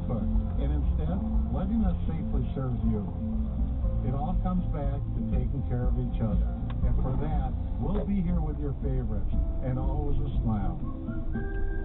cook, and instead, letting us safely serve you. It all comes back to taking care of each other. And for that, we'll be here with your favorites, and always a smile.